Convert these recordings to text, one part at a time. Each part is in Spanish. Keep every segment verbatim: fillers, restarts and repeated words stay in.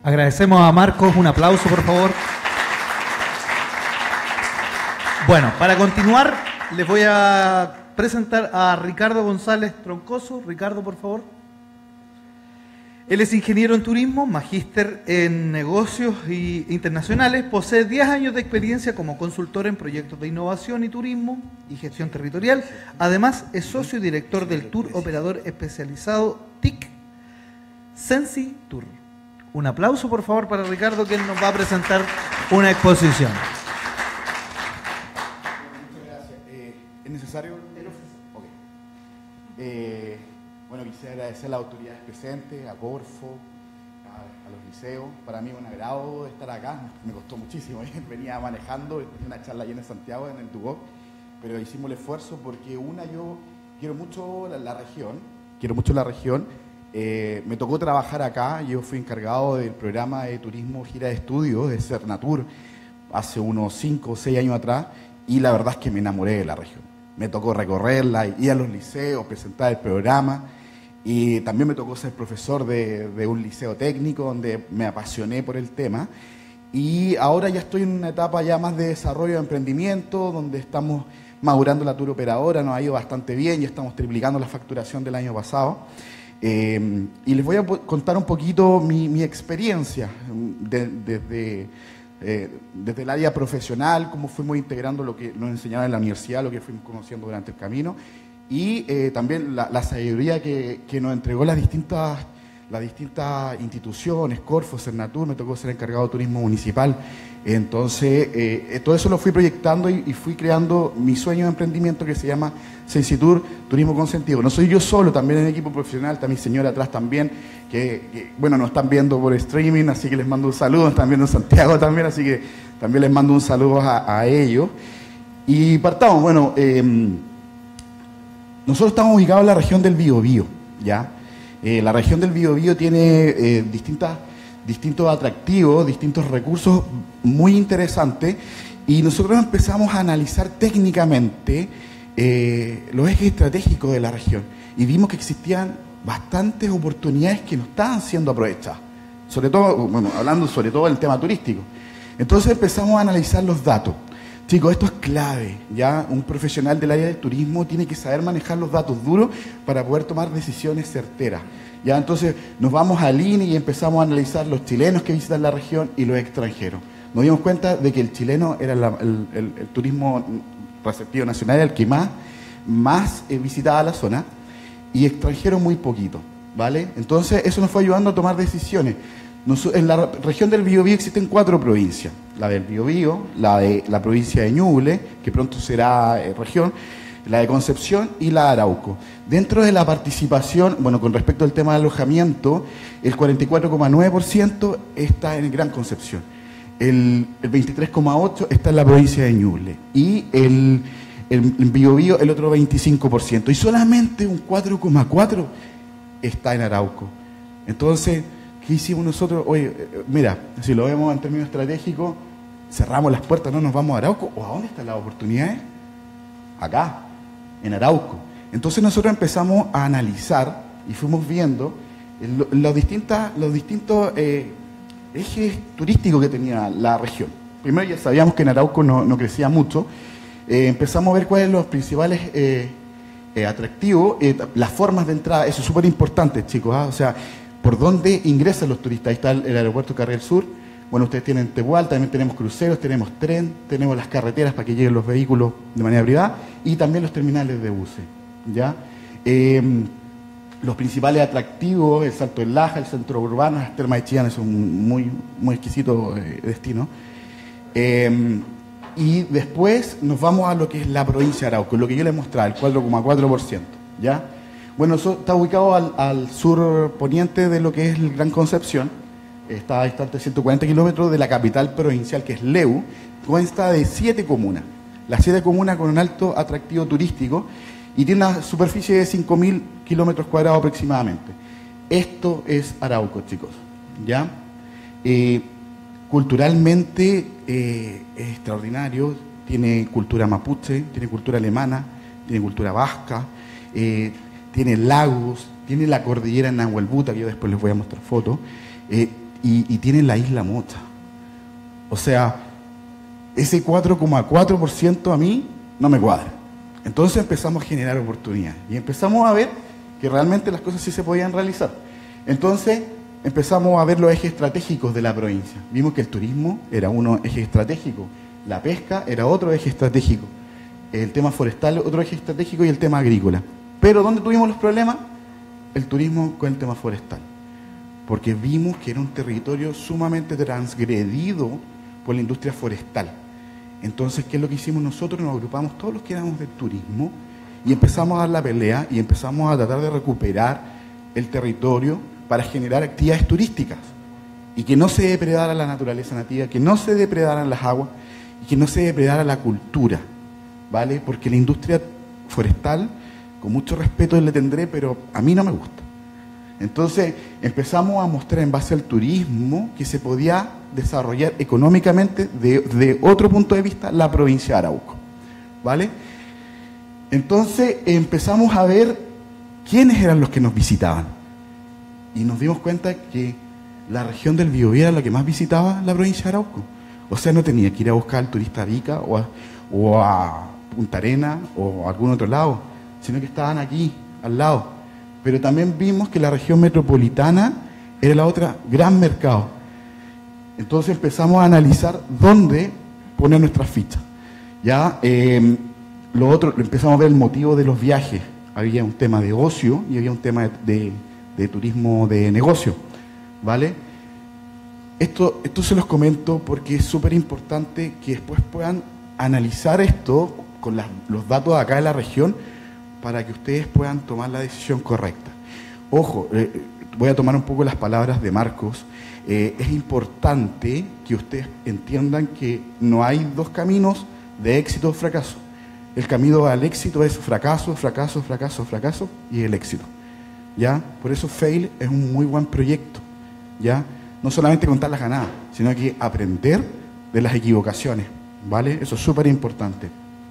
Agradecemos a Marcos, un aplauso por favor. Bueno, para continuar les voy a presentar a Ricardo González Troncoso. Ricardo, por favor. Él es ingeniero en turismo, magíster en negocios y internacionales, posee diez años de experiencia como consultor en proyectos de innovación y turismo y gestión territorial. Además, es socio y director del tour operador especializado T I C Sensi Tour. Un aplauso, por favor, para Ricardo, que él nos va a presentar una exposición. Muchas gracias. Eh, ¿Es necesario? Okay. Eh, bueno, quisiera agradecer a las autoridades presentes, a Corfo, a, a los liceos. Para mí es un agrado estar acá. Me costó muchísimo. Venía manejando, una charla allí en Santiago, en el Tugó, pero hicimos el esfuerzo porque, una, yo quiero mucho la, la región, quiero mucho la región. Eh, me tocó trabajar acá. Yo fui encargado del programa de turismo Gira de Estudios de Cernatur hace unos cinco o seis años atrás, y la verdad es que me enamoré de la región. Me tocó recorrerla, ir a los liceos, presentar el programa, y también me tocó ser profesor de, de un liceo técnico donde me apasioné por el tema, y ahora ya estoy en una etapa ya más de desarrollo de emprendimiento, donde estamos madurando la tour operadora. Nos ha ido bastante bien, ya estamos triplicando la facturación del año pasado. Eh, y les voy a contar un poquito mi, mi experiencia desde de, de, eh, desde el área profesional, cómo fuimos integrando lo que nos enseñaron en la universidad, lo que fuimos conociendo durante el camino, y eh, también la, la sabiduría que, que nos entregó las distintas, las distintas instituciones, Corfo, Cernatur. Me tocó ser encargado de turismo municipal. Entonces, eh, todo eso lo fui proyectando y, y fui creando mi sueño de emprendimiento, que se llama Sensi Tour, Turismo con Sentido. No soy yo solo, también en el equipo profesional está mi señora atrás también, que, que bueno, nos están viendo por streaming, así que les mando un saludo. Nos están viendo en Santiago también, así que también les mando un saludo a, a ellos. Y partamos, bueno, eh, nosotros estamos ubicados en la región del Biobío, ¿ya? Eh, la región del Biobío tiene eh, distintas, distintos atractivos, distintos recursos muy interesantes, y nosotros empezamos a analizar técnicamente eh, los ejes estratégicos de la región, y vimos que existían bastantes oportunidades que no estaban siendo aprovechadas, sobre todo, bueno, hablando sobre todo del tema turístico. Entonces empezamos a analizar los datos. Chicos, esto es clave, ¿ya? Un profesional del área del turismo tiene que saber manejar los datos duros para poder tomar decisiones certeras, ¿ya? Entonces nos vamos al I N E y empezamos a analizar los chilenos que visitan la región y los extranjeros. Nos dimos cuenta de que el chileno era la, el, el, el turismo receptivo nacional, el que más, más eh, visitaba la zona, y extranjero muy poquito, ¿vale? Entonces eso nos fue ayudando a tomar decisiones. En la región del Biobío existen cuatro provincias: la del Biobío, la de la provincia de Ñuble, que pronto será eh, región, la de Concepción y la de Arauco. Dentro de la participación, bueno, con respecto al tema de alojamiento, el cuarenta y cuatro coma nueve por ciento está en Gran Concepción, el, el veintitrés coma ocho por ciento está en la provincia de Ñuble, y el, el, el Biobío el otro veinticinco por ciento, y solamente un cuatro coma cuatro por ciento está en Arauco. Entonces, ¿qué hicimos nosotros? Oye, mira, si lo vemos en términos estratégicos, cerramos las puertas, no nos vamos a Arauco. ¿O a dónde están las oportunidades? Acá, en Arauco. Entonces nosotros empezamos a analizar y fuimos viendo los, distintas, los distintos eh, ejes turísticos que tenía la región. Primero, ya sabíamos que en Arauco no, no crecía mucho. Eh, empezamos a ver cuáles son los principales eh, eh, atractivos, eh, las formas de entrada. Eso es súper importante, chicos, ¿eh? O sea, por dónde ingresan los turistas. Ahí está el, el aeropuerto Carril Sur. Bueno, ustedes tienen Tehual, también tenemos cruceros, tenemos tren, tenemos las carreteras para que lleguen los vehículos de manera privada, y también los terminales de buses, ¿ya? Eh, los principales atractivos: el Salto del Laja, el centro urbano, las termas de Chillán, es un muy, muy exquisito eh, destino. Eh, y después nos vamos a lo que es la provincia de Arauco, lo que yo les mostraba, el cuatro coma cuatro por ciento, ¿ya? Bueno, eso está ubicado al, al sur poniente de lo que es el Gran Concepción. Está distante de ciento cuarenta kilómetros de la capital provincial, que es Leu. Consta de siete comunas. Las siete comunas con un alto atractivo turístico, y tiene una superficie de cinco mil kilómetros cuadrados aproximadamente. Esto es Arauco, chicos, ¿ya? Eh, culturalmente eh, es extraordinario. Tiene cultura mapuche, tiene cultura alemana, tiene cultura vasca, eh, tiene lagos, tiene la cordillera Nahuelbuta, que yo después les voy a mostrar fotos. Eh, y, y tienen la isla Mocha. O sea, ese cuatro coma cuatro por ciento a mí no me cuadra. Entonces empezamos a generar oportunidades y empezamos a ver que realmente las cosas sí se podían realizar. Entonces empezamos a ver los ejes estratégicos de la provincia. Vimos que el turismo era uno eje estratégico, la pesca era otro eje estratégico, el tema forestal otro eje estratégico y el tema agrícola. Pero ¿dónde tuvimos los problemas? El turismo con el tema forestal. Porque vimos que era un territorio sumamente transgredido por la industria forestal. Entonces, ¿qué es lo que hicimos nosotros? Nos agrupamos todos los que éramos del turismo y empezamos a dar la pelea y empezamos a tratar de recuperar el territorio para generar actividades turísticas y que no se depredara la naturaleza nativa, que no se depredaran las aguas y que no se depredara la cultura, ¿vale? Porque la industria forestal, con mucho respeto le tendré, pero a mí no me gusta. Entonces empezamos a mostrar en base al turismo que se podía desarrollar económicamente de, de otro punto de vista la provincia de Arauco, ¿vale? Entonces empezamos a ver quiénes eran los que nos visitaban y nos dimos cuenta que la región del Biobío era la que más visitaba la provincia de Arauco. O sea, no tenía que ir a buscar al turista a Arica o a, o a Punta Arenas o a algún otro lado, sino que estaban aquí, al lado. Pero también vimos que la región metropolitana era la otra gran mercado. Entonces empezamos a analizar dónde poner nuestras fichas. Ya, eh, lo otro, empezamos a ver el motivo de los viajes. Había un tema de ocio y había un tema de, de, de turismo de negocio, ¿vale? Esto, esto se los comento porque es súper importante que después puedan analizar esto con las, los datos de acá de la región, para que ustedes puedan tomar la decisión correcta. Ojo, eh, voy a tomar un poco las palabras de Marcos. Eh, es importante que ustedes entiendan que no hay dos caminos de éxito o fracaso. El camino al éxito es fracaso, fracaso, fracaso, fracaso y el éxito, ¿ya? Por eso Fail es un muy buen proyecto, ¿ya? No solamente contar las ganadas, sino que aprender de las equivocaciones, ¿vale? Eso es súper importante.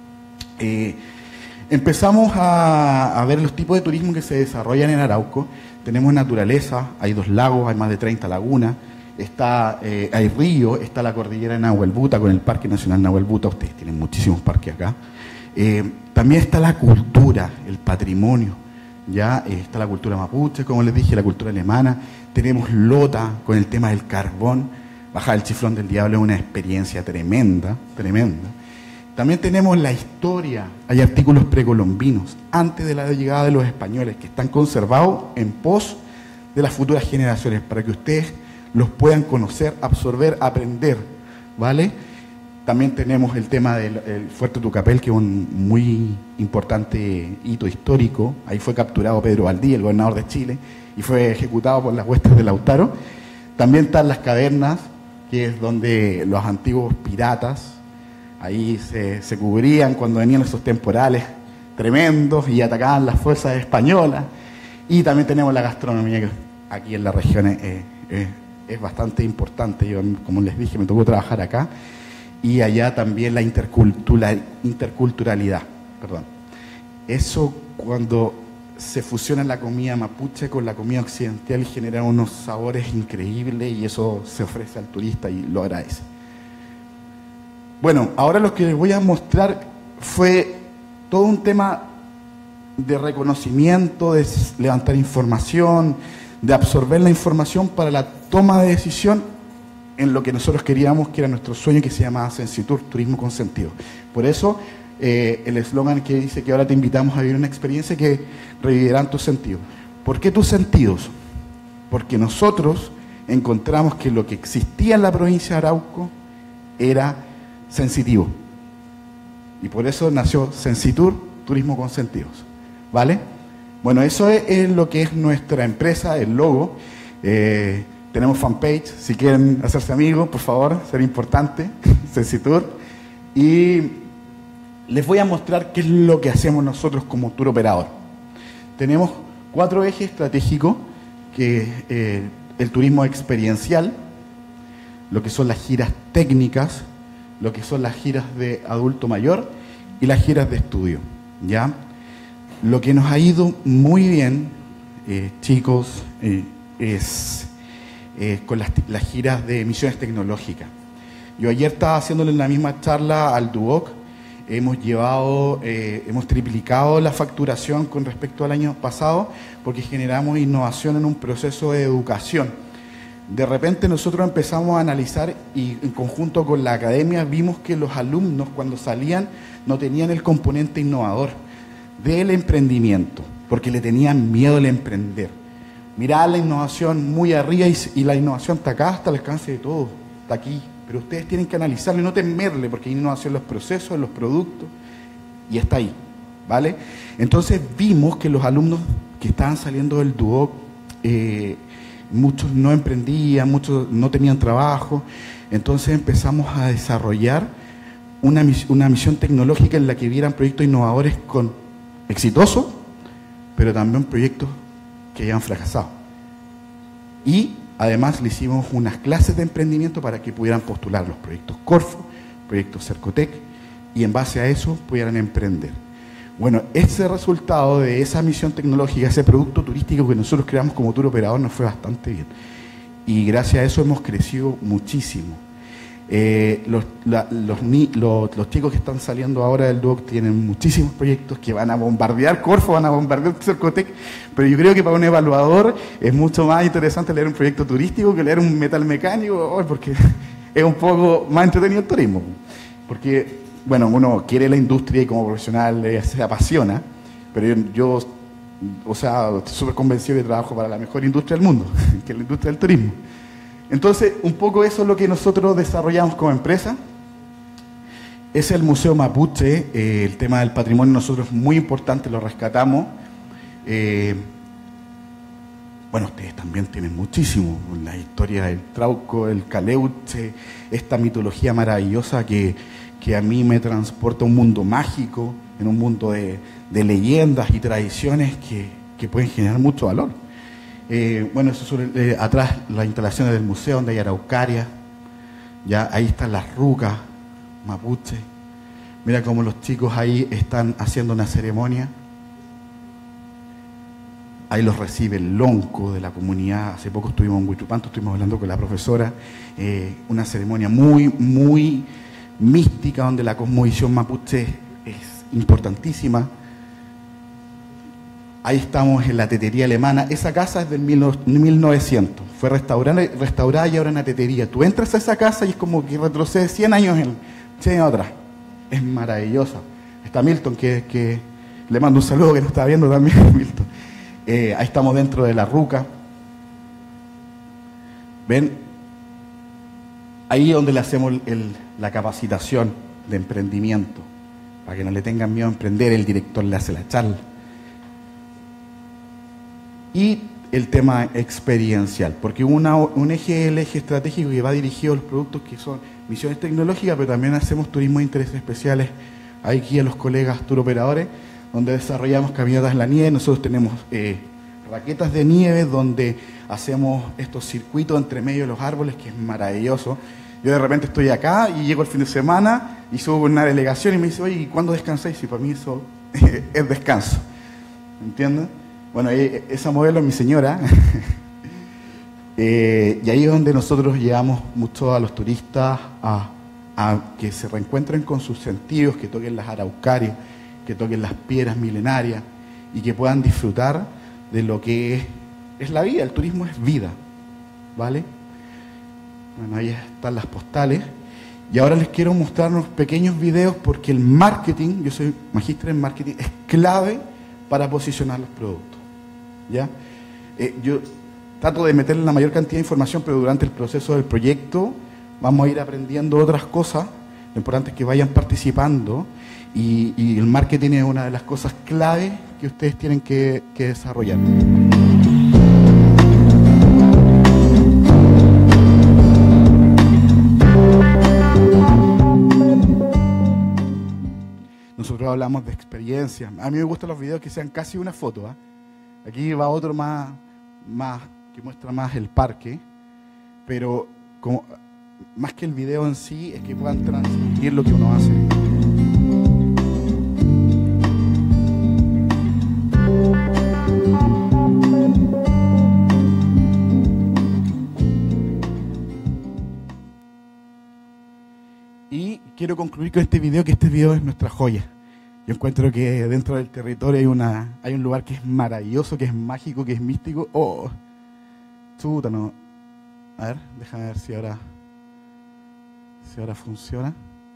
Eh, Empezamos a, a ver los tipos de turismo que se desarrollan en Arauco. Tenemos naturaleza, hay dos lagos, hay más de treinta lagunas, está, eh, hay río, está la cordillera de Nahuelbuta con el Parque Nacional Nahuelbuta, ustedes tienen muchísimos parques acá. Eh, también está la cultura, el patrimonio, ya eh, está la cultura mapuche, como les dije, la cultura alemana. Tenemos Lota con el tema del carbón, bajar el Chiflón del Diablo es una experiencia tremenda, tremenda. También tenemos la historia, hay artículos precolombinos, antes de la llegada de los españoles, que están conservados en pos de las futuras generaciones, para que ustedes los puedan conocer, absorber, aprender, ¿vale? También tenemos el tema del el Fuerte Tucapel, que es un muy importante hito histórico. Ahí fue capturado Pedro Valdí, el gobernador de Chile, y fue ejecutado por las huestes de Lautaro. También están las cavernas, que es donde los antiguos piratas, ahí se, se cubrían cuando venían esos temporales tremendos y atacaban las fuerzas españolas. Y también tenemos la gastronomía, que aquí en la región es, es, es bastante importante. Yo, como les dije, me tocó trabajar acá. Y allá también la intercultural, interculturalidad. Perdón. Eso, cuando se fusiona la comida mapuche con la comida occidental, genera unos sabores increíbles y eso se ofrece al turista y lo agradece. Bueno, ahora lo que les voy a mostrar fue todo un tema de reconocimiento, de levantar información, de absorber la información para la toma de decisión en lo que nosotros queríamos, que era nuestro sueño, que se llama Sensitur, Turismo con Sentido. Por eso, eh, el eslogan que dice que ahora te invitamos a vivir una experiencia que revivirán tus sentidos. ¿Por qué tus sentidos? Porque nosotros encontramos que lo que existía en la provincia de Arauco era sensitivo. Y por eso nació Sensitur, Turismo con Sentidos. ¿Vale? Bueno, eso es, es lo que es nuestra empresa, el logo. Eh, tenemos fanpage, si quieren hacerse amigos, por favor, sería importante, Sensitur. Y les voy a mostrar qué es lo que hacemos nosotros como tour operador. Tenemos cuatro ejes estratégicos, que eh, el turismo experiencial, lo que son las giras técnicas, lo que son las giras de adulto mayor y las giras de estudio, ¿ya? Lo que nos ha ido muy bien, eh, chicos, eh, es eh, con las, las giras de misiones tecnológicas. Yo ayer estaba haciéndole la misma charla al Duoc. Hemos llevado, eh, hemos triplicado la facturación con respecto al año pasado porque generamos innovación en un proceso de educación. De repente nosotros empezamos a analizar y en conjunto con la academia vimos que los alumnos cuando salían no tenían el componente innovador del emprendimiento, porque le tenían miedo al emprender. Miraban la innovación muy arriba y, y la innovación está acá, hasta el alcance de todos, está aquí. Pero ustedes tienen que analizarlo y no temerle, porque hay innovación en los procesos, en los productos, y está ahí, ¿vale? Entonces vimos que los alumnos que estaban saliendo del Duoc, eh, muchos no emprendían, muchos no tenían trabajo, entonces empezamos a desarrollar una, una misión tecnológica en la que vieran proyectos innovadores con exitosos, pero también proyectos que hayan fracasado. Y además le hicimos unas clases de emprendimiento para que pudieran postular los proyectos Corfo, proyectos Cercotec, y en base a eso pudieran emprender. Bueno, ese resultado de esa misión tecnológica, ese producto turístico que nosotros creamos como tour operador nos fue bastante bien. Y gracias a eso hemos crecido muchísimo. Eh, los, la, los, ni, los, los chicos que están saliendo ahora del Duoc tienen muchísimos proyectos que van a bombardear Corfo, van a bombardear Cercotec, pero yo creo que para un evaluador es mucho más interesante leer un proyecto turístico que leer un metal mecánico, porque es un poco más entretenido el turismo. Porque, bueno, uno quiere la industria y como profesional eh, se apasiona, pero yo, yo o sea, estoy súper convencido que trabajo para la mejor industria del mundo, que es la industria del turismo. Entonces, un poco eso es lo que nosotros desarrollamos como empresa. Es el Museo Mapuche, eh, el tema del patrimonio nosotros es muy importante, lo rescatamos. Eh, bueno, ustedes también tienen muchísimo, la historia del Trauco, el Caleuche, esta mitología maravillosa que, que a mí me transporta a un mundo mágico, en un mundo de, de leyendas y tradiciones que, que pueden generar mucho valor. Eh, bueno, eso sobre, eh, atrás las instalaciones del museo donde hay araucaria, ya ahí están las rucas mapuche. Mira cómo los chicos ahí están haciendo una ceremonia. Ahí los recibe el lonco de la comunidad. Hace poco estuvimos en Huitupanto, estuvimos hablando con la profesora. Eh, una ceremonia muy, muy mística donde la cosmovisión mapuche es importantísima. Ahí estamos en la tetería alemana. Esa casa es del mil novecientos. Fue restaurada, restaurada y ahora en la tetería. Tú entras a esa casa y es como que retrocedes cien años, en, cien años atrás. Es maravillosa. Está Milton, que, que le mando un saludo que nos está viendo también, Milton. Eh, ahí estamos dentro de la ruca. ¿Ven? Ahí es donde le hacemos el, la capacitación de emprendimiento. Para que no le tengan miedo a emprender, el director le hace la charla. Y el tema experiencial, porque una, un eje el eje estratégico que va dirigido a los productos que son misiones tecnológicas, pero también hacemos turismo de intereses especiales aquí a los colegas tour operadores, donde desarrollamos caminatas en la nieve. Nosotros tenemos eh, raquetas de nieve donde hacemos estos circuitos entre medio de los árboles, que es maravilloso. Yo de repente estoy acá y llego el fin de semana y subo una delegación y me dice, oye, ¿cuándo descansáis? Y para mí eso es descanso, ¿entiendes? Bueno, esa modelo es mi señora. eh, y ahí es donde nosotros llevamos mucho a los turistas a, a que se reencuentren con sus sentidos, que toquen las araucarias, que toquen las piedras milenarias y que puedan disfrutar de lo que es, es la vida. El turismo es vida, ¿vale? Bueno, ahí están las postales. Y ahora les quiero mostrar unos pequeños videos porque el marketing, yo soy magíster en marketing, es clave para posicionar los productos. ¿Ya? Eh, yo trato de meterle la mayor cantidad de información, pero durante el proceso del proyecto vamos a ir aprendiendo otras cosas. Lo importante es que vayan participando y, y el marketing es una de las cosas clave que ustedes tienen que, que desarrollar. Nosotros hablamos de experiencia. A mí me gustan los videos que sean casi una foto, ¿eh? Aquí va otro más, más que muestra más el parque, pero como, más que el video en sí, es que puedan transmitir lo que uno hace. Y quiero concluir con este video, que este video es nuestra joya. Yo encuentro que dentro del territorio hay una hay un lugar que es maravilloso, que es mágico, que es místico. Oh, chuta, no. A ver, déjame ver si ahora si ahora funciona.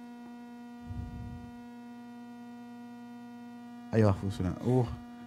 Ahí va a funcionar. Uh.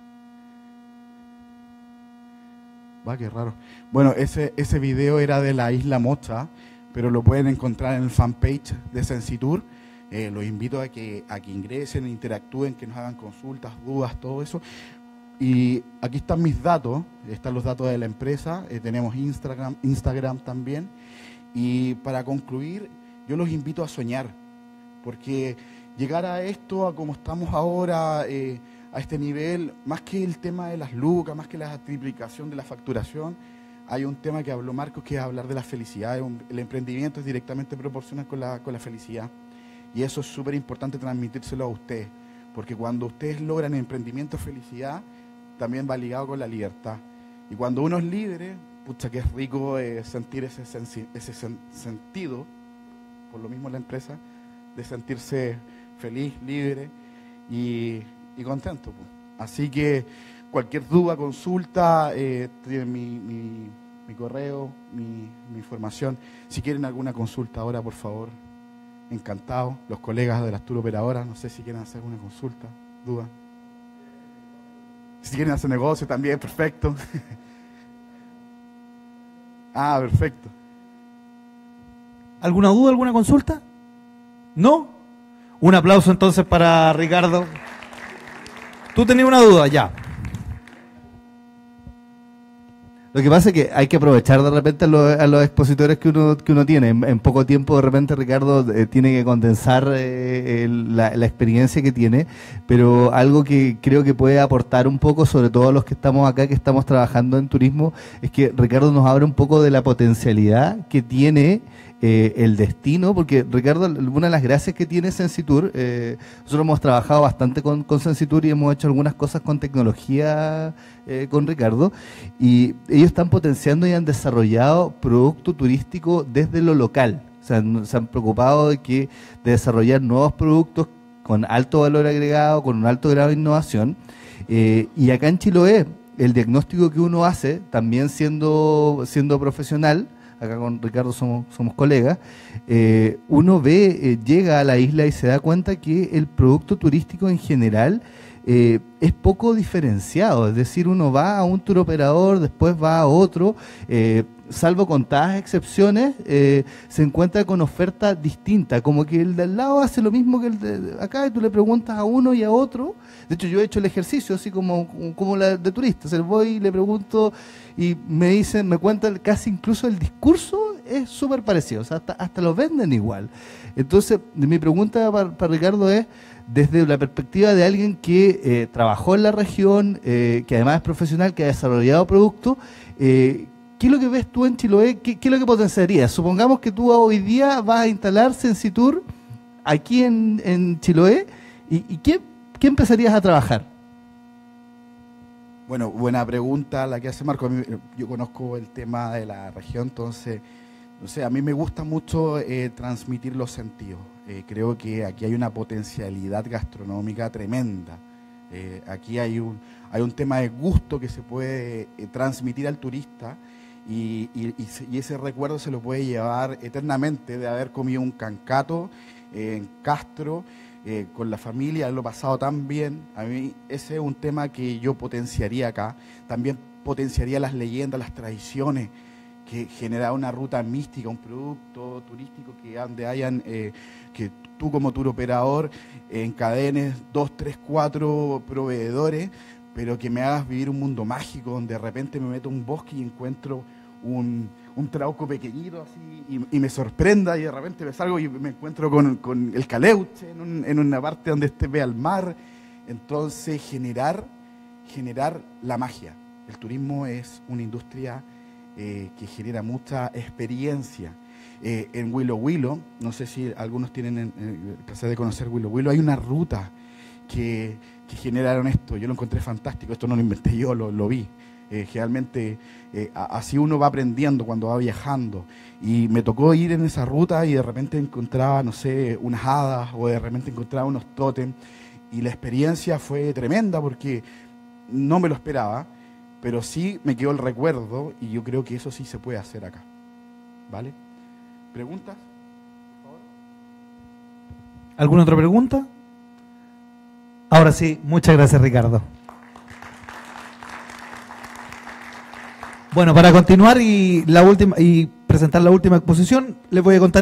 Va, qué raro. Bueno, ese, ese video era de la Isla Mocha, pero lo pueden encontrar en el fanpage de Sensitour. Eh, los invito a que, a que ingresen, interactúen, que nos hagan consultas, dudas, todo eso. Y aquí están mis datos, están los datos de la empresa, eh, tenemos Instagram, Instagram también. Y para concluir, yo los invito a soñar, porque llegar a esto, a como estamos ahora, eh, a este nivel, más que el tema de las lucas, más que la triplicación de la facturación, hay un tema que habló Marcos, que es hablar de la felicidad. El emprendimiento es directamente proporcional con la, con la felicidad. Y eso es súper importante transmitírselo a ustedes, porque cuando ustedes logran emprendimiento, felicidad, también va ligado con la libertad. Y cuando uno es libre, pucha, que es rico eh, sentir ese, ese sen sentido, por lo mismo la empresa, de sentirse feliz, libre y, y contento. Pues. Así que cualquier duda, consulta, eh, tienen mi, mi, mi correo, mi, mi información. Si quieren alguna consulta ahora, por favor, encantado. Los colegas de las tour operadoras, no sé si quieren hacer alguna consulta, duda. Si quieren hacer negocio también, perfecto. Ah, perfecto. ¿Alguna duda, alguna consulta? ¿No? Un aplauso entonces para Ricardo. Tú tenías una duda, ya. Lo que pasa es que hay que aprovechar de repente a los, a los expositores que uno que uno tiene. En, en poco tiempo de repente Ricardo eh, tiene que condensar eh, el, la, la experiencia que tiene, pero algo que creo que puede aportar un poco, sobre todo a los que estamos acá, que estamos trabajando en turismo, es que Ricardo nos abre un poco de la potencialidad que tiene eh, el destino, porque Ricardo, una de las gracias que tiene Sensitour, eh, nosotros hemos trabajado bastante con, con Sensitour y hemos hecho algunas cosas con tecnología eh, con Ricardo, y ellos están potenciando y han desarrollado producto turístico desde lo local. O sea, se han preocupado de que de desarrollar nuevos productos con alto valor agregado, con un alto grado de innovación. Eh, y acá en Chiloé, el diagnóstico que uno hace, también siendo, siendo profesional, acá con Ricardo somos, somos colegas, eh, uno ve, eh, llega a la isla y se da cuenta que el producto turístico en general Eh, es poco diferenciado, es decir, uno va a un tour operador, después va a otro, eh, salvo contadas excepciones, eh, se encuentra con oferta distinta, como que el de al lado hace lo mismo que el de acá y tú le preguntas a uno y a otro. De hecho, yo he hecho el ejercicio así como, como la de turistas, el voy y le pregunto y me dicen, me cuentan casi incluso el discurso es súper parecido, o sea, hasta, hasta lo venden igual. Entonces, mi pregunta para, para Ricardo es, desde la perspectiva de alguien que eh, trabajó en la región, eh, que además es profesional, que ha desarrollado productos, eh, ¿qué es lo que ves tú en Chiloé? ¿Qué, qué es lo que potenciarías? Supongamos que tú hoy día vas a instalar Sensitour aquí en, en Chiloé, ¿y, y qué, qué empezarías a trabajar? Bueno, buena pregunta la que hace Marco. Yo conozco el tema de la región, entonces, no sé, a mí me gusta mucho eh, transmitir los sentidos. Eh, creo que aquí hay una potencialidad gastronómica tremenda. Eh, aquí hay un, hay un tema de gusto que se puede eh, transmitir al turista y, y, y, se, y ese recuerdo se lo puede llevar eternamente de haber comido un cancato eh, en Castro, eh, con la familia, haberlo pasado tan bien. A mí ese es un tema que yo potenciaría acá. También potenciaría las leyendas, las tradiciones, que genera una ruta mística, un producto turístico que donde hayan, eh, que tú como tour operador eh, encadenes dos, tres, cuatro proveedores, pero que me hagas vivir un mundo mágico donde de repente me meto a un bosque y encuentro un, un trauco pequeñito así y, y me sorprenda y de repente me salgo y me encuentro con, con el Caleuche en, un, en una parte donde esté ve al mar. Entonces generar, generar la magia. El turismo es una industria Eh, que genera mucha experiencia. Eh, en Willow Willow, no sé si algunos tienen el, el placer de conocer Willow Willow, hay una ruta que, que generaron esto. Yo lo encontré fantástico, esto no lo inventé yo, lo, lo vi. Eh, generalmente eh, a- así uno va aprendiendo cuando va viajando. Y me tocó ir en esa ruta y de repente encontraba, no sé, unas hadas o de repente encontraba unos tótem. Y la experiencia fue tremenda porque no me lo esperaba, pero sí me quedó el recuerdo y yo creo que eso sí se puede hacer acá. ¿Vale? ¿Preguntas? ¿Alguna otra pregunta? Ahora sí, muchas gracias, Ricardo. Bueno, para continuar y la última y presentar la última exposición, les voy a contar